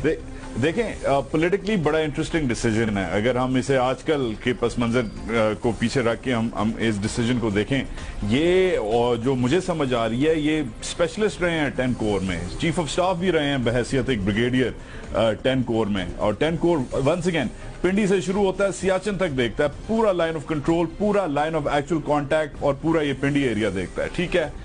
देखें, पॉलिटिकली बड़ा interesting decision है। अगर हम इसे आजकल के पस मंजर को पीछे रख के हम इस डिसीजन को देखें, ये जो मुझे समझ आ रही है, ये स्पेशलिस्ट रहे हैं 10 कोर में, चीफ ऑफ स्टाफ भी रहे हैं बहैसियत एक ब्रिगेडियर 10 कोर में। और 10 कोर वंस अगेन पिंडी से शुरू होता है, सियाचिन तक देखता है, पूरा लाइन ऑफ कंट्रोल, पूरा लाइन ऑफ एक्चुअल कांटेक्ट, और पूरा ये पिंडी एरिया देखता है। ठीक है,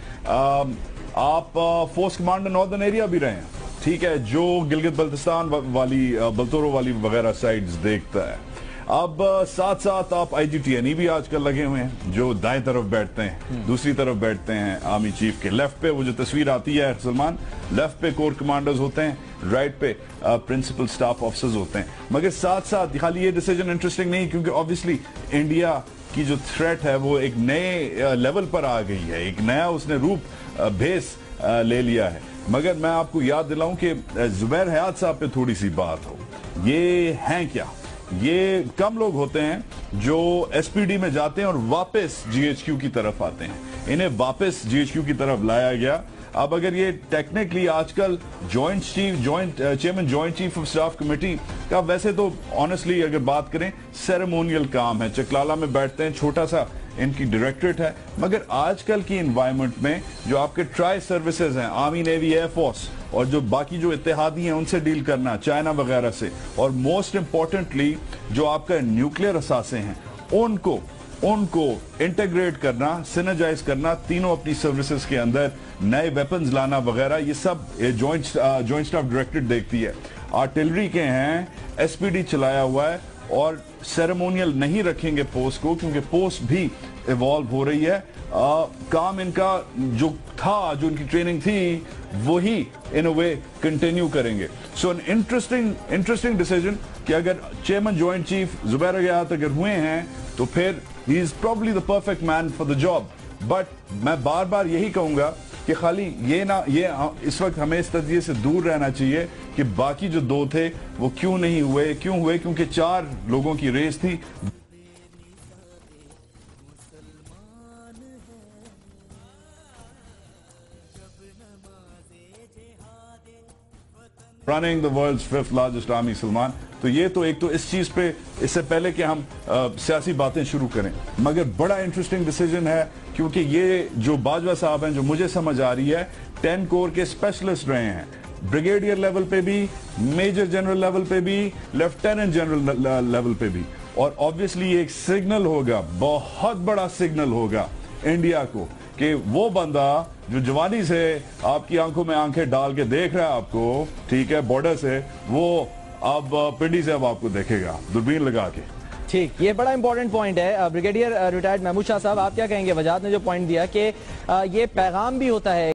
आप फोर्स कमांडर नॉर्दर्न एरिया भी रहे हैं, ठीक है, जो गिलगित बल्तिस्तान वाली बलतोरो वाली वगैरह साइड्स देखता है। अब साथ साथ आप IGTNE भी आजकल लगे हुए हैं, जो दाएं तरफ बैठते हैं, दूसरी तरफ बैठते हैं आर्मी चीफ के। लेफ्ट पे वो जो तस्वीर आती है सलमान, लेफ्ट पे कोर कमांडर्स होते हैं, राइट पे प्रिंसिपल स्टाफ ऑफिसर्स होते हैं। मगर साथ साथ खाली ये डिसीजन इंटरेस्टिंग नहीं, क्योंकि ऑब्वियसली इंडिया की जो थ्रेट है वो एक नए लेवल पर आ गई है, एक नया उसने रूप भेस ले लिया है। मगर मैं आपको याद दिलाऊं कि जुबैर हयात साहब पे थोड़ी सी बात हो, ये हैं क्या? ये कम लोग होते हैं जो SPD में जाते हैं और वापस GHQ की तरफ आते हैं। इन्हें वापस GHQ की तरफ लाया गया। अब अगर ये टेक्निकली आजकल chairman joint chief of staff committee का, वैसे तो ऑनेस्टली अगर बात करें सेरेमोनियल काम है, चकलाला में बैठते हैं, छोटा सा इनकी डायरेक्टरेट है। मगर आजकल की एनवायरनमेंट में जो आपके ट्राई सर्विसेज हैं, आर्मी, नेवी, एयरफोर्स, और जो बाकी जो इत्तेहादी हैं उनसे डील करना, चाइना वगैरह से, और मोस्ट इंपॉर्टेंटली जो आपका न्यूक्लियर असासे हैं, उनको इंटीग्रेट करना, सिनर्जाइज करना, तीनों अपनी सर्विसेज के अंदर नए वेपन्स लाना वगैरह, ये सब जॉइंट स्टाफ डायरेक्टरेट देखती है। आर्टिलरी के हैं, SPD चलाया हुआ है, और सेरेमोनियल नहीं रखेंगे पोस्ट को, क्योंकि पोस्ट भी इवॉल्व हो रही है। काम इनका जो था, जो इनकी ट्रेनिंग थी, वही इन अ वे कंटिन्यू करेंगे। सो एन इंटरेस्टिंग डिसीजन कि अगर chairman joint chief Zubair Hayat अगर हुए हैं, तो फिर he is probably the perfect man for the job. But मैं बार बार यही कहूंगा कि खाली ये इस वक्त हमें इस तजज़िये से दूर रहना चाहिए कि बाकी जो दो थे वो क्यों नहीं हुए, क्योंकि 4 लोगों की रेस थी। Running the world's 5th largest army Salman. तो ये तो एक तो इस चीज पे, इससे पहले कि हम सियासी बातें शुरू करें, मगर बड़ा इंटरेस्टिंग डिसीजन है, क्योंकि ये जो बाजवा साहब हैं, जो मुझे समझ आ रही है, 10 कोर के स्पेशलिस्ट रहे हैं, ब्रिगेडियर लेवल पे भी, मेजर जनरल लेवल पे भी, लेफ्टिनेंट जनरल लेवल पे भी। और ऑब्वियसली एक सिग्नल होगा, बहुत बड़ा सिग्नल होगा इंडिया को, कि वो बंदा जो जवानी से आपकी आंखों में आंखें डाल के देख रहा है आपको, ठीक है, बॉर्डर से, वो अब पिंडी से अब आपको देखेगा दूरबीन लगा के। ठीक, ये बड़ा इंपॉर्टेंट पॉइंट है। ब्रिगेडियर रिटायर्ड महमूद शाह साहब, आप क्या कहेंगे? वजाहत ने जो पॉइंट दिया कि ये पैगाम भी होता है